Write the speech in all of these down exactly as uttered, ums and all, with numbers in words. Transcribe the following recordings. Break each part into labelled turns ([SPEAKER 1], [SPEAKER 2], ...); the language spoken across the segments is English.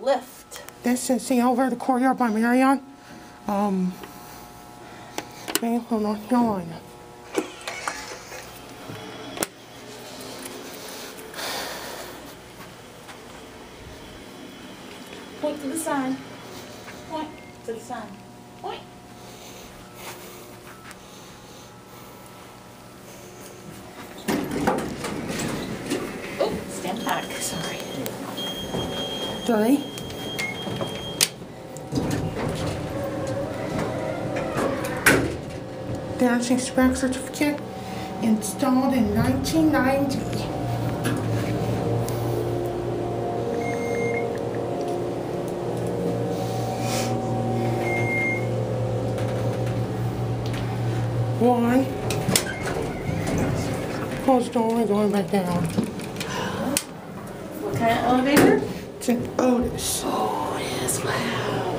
[SPEAKER 1] lift.
[SPEAKER 2] This is the over the Courtyard by Marriott. Um, Fayettville, North Carolina.
[SPEAKER 1] Point to the sign. Point to the sign. Point. Oh, stand back. Sorry.
[SPEAKER 2] Three. Dancing Spec Certificate installed in nineteen ninety. One. Close the door and going back down.
[SPEAKER 1] What kind of elevator?
[SPEAKER 2] It's an Otis.
[SPEAKER 1] Otis, wow.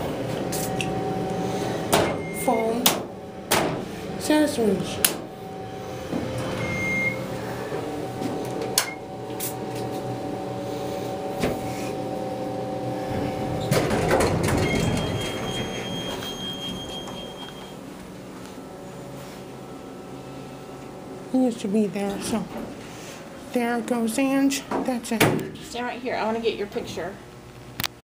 [SPEAKER 2] Phone. Accessories. He used to be there, so there goes Ange. That's it.
[SPEAKER 1] Stand right here. I want to get your picture.